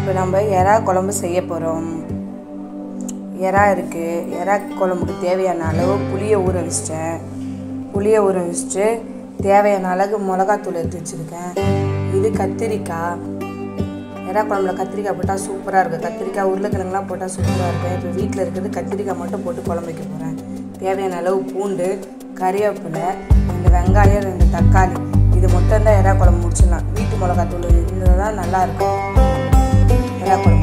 இப்போ நம்ம எறா குழம்பு செய்ய போகிறோம். எறா இருக்குது. எறா குழம்புக்கு தேவையான அளவு புளியை ஊற வச்சுட்டு தேவையான அளவு மிளகாத்தூள் எடுத்து வச்சுருக்கேன். இது கத்திரிக்காய். எறா குழம்புல கத்திரிக்காய் போட்டால் சூப்பராக இருக்குது. கத்திரிக்காய் உருளைக்கிழங்குலாம் போட்டால் சூப்பராக இருக்குது. இப்போ வீட்டில் இருக்கிறது கத்திரிக்காய் மட்டும் போட்டு குழம்பு வைக்க போகிறேன். தேவையான அளவு பூண்டு, கறிவேப்பிலை, 2 வெங்காயம், 2 தக்காளி. இது மட்டும் தான் எறா குழம்பு முடிச்சிடலாம். வீட்டு மிளகாத்தூள் இருந்தால் தான் நல்லாயிருக்கும் எறா குழம்பு.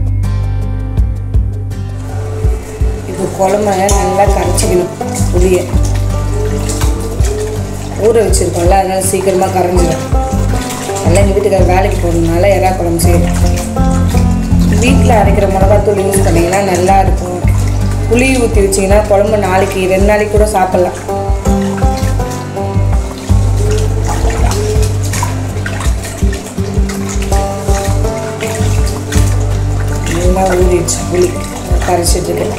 இப்போ குழம்பை நல்லா கரைச்சிக்கணும். புளியை ஊற வச்சுருக்கோம்ல, அதனால் சீக்கிரமாக கரைஞ்சிடும். நல்லா எங்கள் வீட்டுக்கார வேலைக்கு போகிறதுனால எறா குழம்பு செய்யணும். வீட்டில் அரைக்கிற மிளகாத்தூள் யூஸ் பண்ணிங்கன்னா நல்லாயிருக்கும். புளி ஊற்றி வச்சிங்கன்னா குழம்பு 2 நாளைக்கு கூட சாப்பிட்லாம். நல்லா ஊறிடுச்சு. புளி கரைச்சிட்டு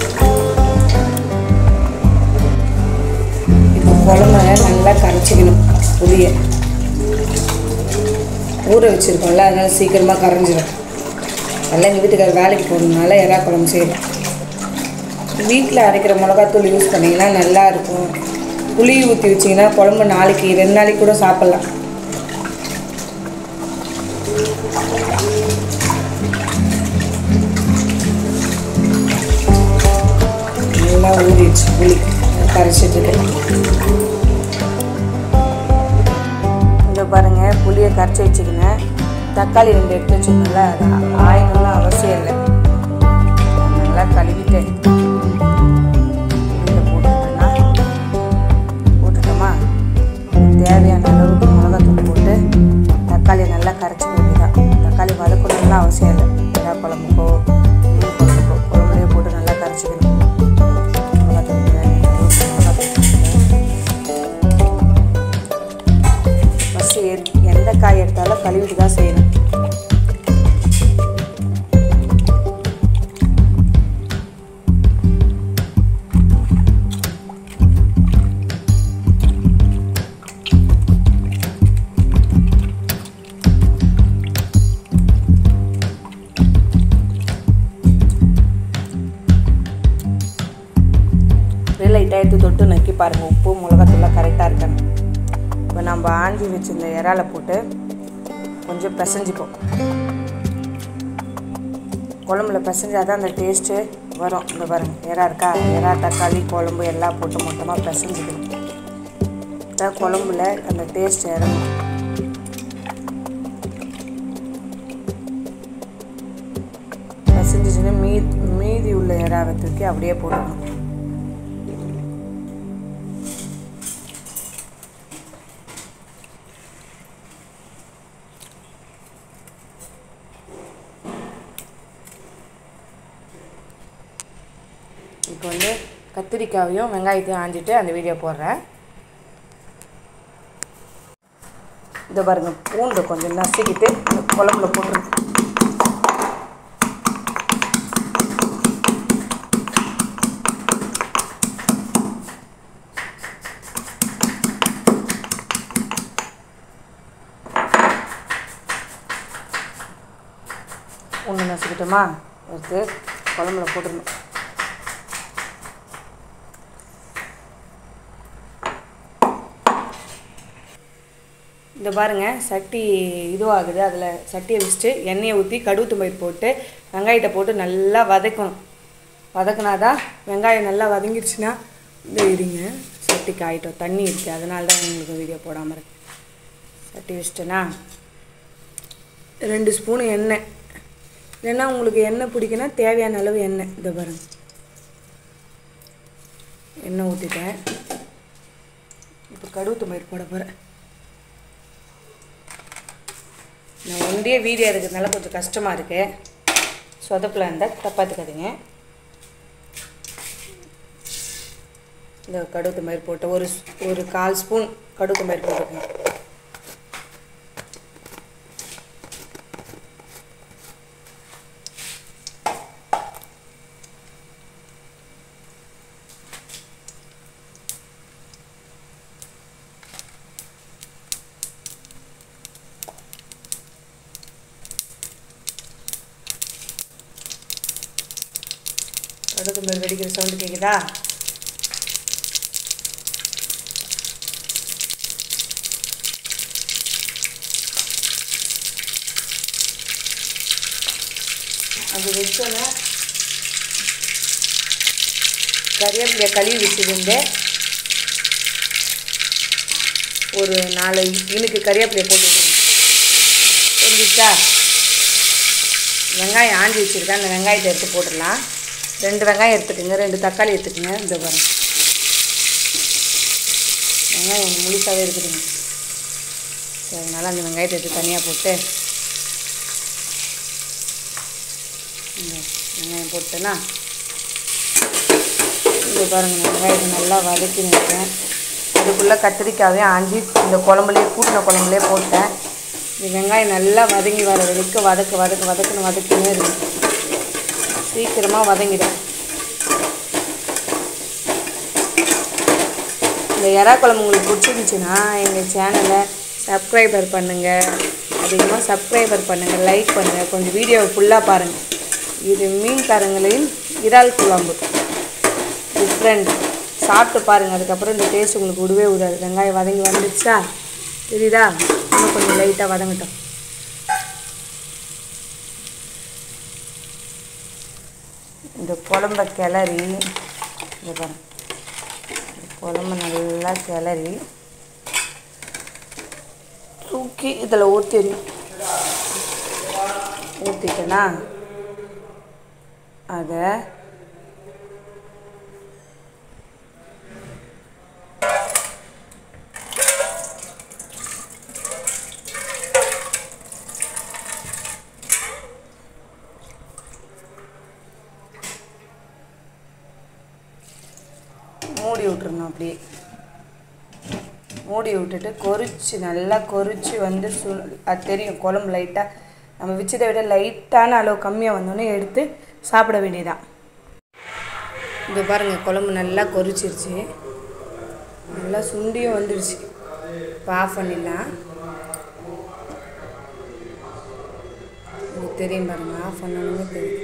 இப்போ குழம்பை நல்லா கரைச்சிக்கணும். புளியை ஊற வச்சுருக்கோம்ல, அதனால் சீக்கிரமாக கரைஞ்சிடும். நல்லா எங்கள் வீட்டுக்கார வேலைக்கு போகிறதுனால எறா குழம்பு செய்யணும். வீட்டில் அரைக்கிற மிளகாத்தூள் யூஸ் பண்ணிங்கன்னா நல்லாயிருக்கும். புளி ஊற்றி வச்சிங்கன்னா குழம்பு 2 நாளைக்கு கூட சாப்பிட்லாம். நல்லா ஊறிடுச்சு. புளி கரைச்சிட்டு இங்கே பாருங்கள், புளியை கரைச்சி வச்சுக்கினேன். தக்காளி 2 எடுத்து வச்சுக்கோங்கள, அது ஆயினும்லாம் அவசியம் இல்லை. நல்லா கழுவிட்டு போட்டுட்டோமா, தேவையான அளவுக்கு மிளகாத்தூள் போட்டு தக்காளியை நல்லா கரைச்சி வேண்டியதான். தக்காளி வதக்கணும்லாம் அவசியம் இல்லை. எல்லா குழம்புக்கோ குழம்புலையே போட்டு நல்லா கரைச்சிக்கணும். ஃபஸ்ட்டு எந்த காய் எடுத்தாலும் கழுவிட்டு தான் செய்யணும். லைட்டாக எடுத்து தொட்டு நக்கி பாருங்கள், உப்பு மிளகாத்தூள்லாம் கரெக்டாக இருக்கணும். இப்போ நம்ம ஆஞ்சி வச்சுருந்த இறால போட்டு கொஞ்சம் பிசைஞ்சிப்போம். குழம்புல பிசைஞ்சால் தான் அந்த டேஸ்ட்டு வரும். இந்த பாருங்கள், எறா இருக்கா, எறா தக்காளி குழம்பு எல்லாம் போட்டு மொத்தமாக பிசைஞ்சிக்கணும். தான் குழம்புல அந்த டேஸ்ட் இறங்கும். பிசைஞ்சிச்சுன்னா மீதி உள்ள எறாவை தூக்கி அப்படியே போட்டுக்கணும். இப்போ கத்திரிக்காயையும் வெங்காயத்தையும் ஆஞ்சிட்டு அந்த வீடியோ போடுறேன். இதை பாருங்கள், பூண்டு கொஞ்சம் நசுக்கிட்டு குழம்புல போட்டுருங்க. பூண்டு நசுக்கிட்டோமா, எடுத்து குழம்புல போட்டுருணும். இந்த பாருங்கள், சட்டி இதுவாகுது. அதில் சட்டியை வச்சுட்டு எண்ணெயை ஊற்றி கடுகு போட்டு வெங்காயத்தை போட்டு நல்லா வதக்கணும். வதக்கினாதான் வெங்காயம் நல்லா வதங்கிடுச்சுன்னா இந்த இருங்க, சட்டி காயிட்டோம், தண்ணி இருக்குது, அதனால தான் உங்களுக்கு வீடியோ போடாமல் இருக்கு. சட்டி வச்சுட்டேன்னா 2 ஸ்பூனு எண்ணெய், இல்லைன்னா உங்களுக்கு எண்ணெய் பிடிக்குன்னா தேவையான அளவு எண்ணெய். இதை பாருங்கள், எண்ணெய் ஊற்றிட்டேன். இப்போ கடுகு போட போகிறேன். நான் ஒன்றிய வீடியோ இருக்கிறதுனால கொஞ்சம் கஷ்டமாக இருக்குது. சொதப்பில் இருந்தால் தப்பாத்துக்காதீங்க. இந்த கடுகு போட்டு ஒரு 1/4 ஸ்பூன் கடுகு போட்டுக்கணும். கடுகு மேல் வெடிக்கிற சவுண்டு கேட்குதா? அது வச்சோன்னே கறிவேப்பிலையை கழுவி வச்சுருந்தேன். ஒரு 4 இனுக்கு கறிவேப்பிலையை போட்டு விட்டுருங்க. புரிஞ்சிச்சா? வெங்காயம் ஆஞ்சி வச்சுருக்கேன். அந்த வெங்காயத்தை எடுத்து போட்டுடலாம். 2 வெங்காயம் எடுத்துக்கோங்க, 2 தக்காளி எடுத்துக்கோங்க. இந்த பாருங்க, வெங்காயம் ஒன்று முழுசாகவே இருக்குதுங்க. சரி, அதனால் அந்த வெங்காயத்தை எடுத்து தனியாக போட்டு இந்த வெங்காயம் போட்டேன்னா இங்கே பாருங்கள், வெங்காயத்தை நல்லா வதக்கி நிற்கிறேன். அதுக்குள்ளே கத்திரிக்காயே ஆஞ்சி இந்த குழம்புலேயே கூட்டின குழம்புலேயே போட்டேன். இந்த வெங்காயம் நல்லா வதங்கி வர வரைக்கும் வதக்குன்னு வதக்கினே இருக்கு. சீக்கிரமாக வதங்கிடும். இந்த எறா குழம்பு உங்களுக்கு பிடிச்சிருந்துச்சுன்னா எங்கள் சேனலை சப்ஸ்கிரைபர் பண்ணுங்கள், அதிகமாக சப்ஸ்கிரைபர் பண்ணுங்கள், லைக் பண்ணுங்கள், கொஞ்சம் வீடியோவை ஃபுல்லாக பாருங்கள். இது மீன்காரங்களின் இறால் குழம்பு டிஃப்ரெண்ட். சாப்பிட்டு பாருங்கள், அதுக்கப்புறம் இந்த டேஸ்ட் உங்களுக்கு விடவே விடாது. வெங்காயம் வதங்கி வந்துடுச்சா தெரியுதா? இன்னும் கொஞ்சம் லைட்டாக வதங்கட்டும். இந்த குழம்ப கிளறி இதை பாருங்க, குழம்பு நல்லா கிளறி தூக்கி இதில் ஊற்றிட்டேன்னா அதை மூடி விட்டுறணும். அப்படியே மூடி விட்டுட்டு நல்லா கொறிச்சு வந்து அது தெரியும் குழம்பு லைட்டாக நம்ம வச்சதை விட லைட்டான அளவு கம்மியாக வந்தோடனே எடுத்து சாப்பிட வேண்டியதான். இது பாருங்கள், குழம்பு நல்லா கொறிச்சிருச்சு, நல்லா சுண்டியும் வந்துடுச்சு. இப்போ ஆஃப் பண்ணிடலாம். உங்களுக்கு தெரியும் பாருங்கள், ஆஃப் பண்ணணுமே தெரியும்.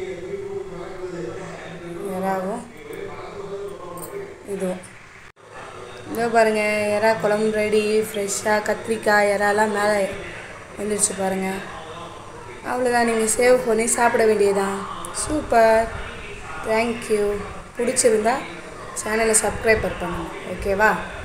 எறாவும் இதுவும் இதோ பாருங்கள், எறா குழம்பு ரெடி. ஃப்ரெஷ்ஷாக கத்திரிக்காய் எறாலாம் மேலே வந்துடுச்சு பாருங்கள். அவ்வளோதான், நீங்கள் சேவ் பண்ணி சாப்பிட வேண்டியதான். Super, thank you. பிடிச்சிருந்தா சேனலை சப்ஸ்கிரைப் பண்ணுங்கள். ஓகேவா?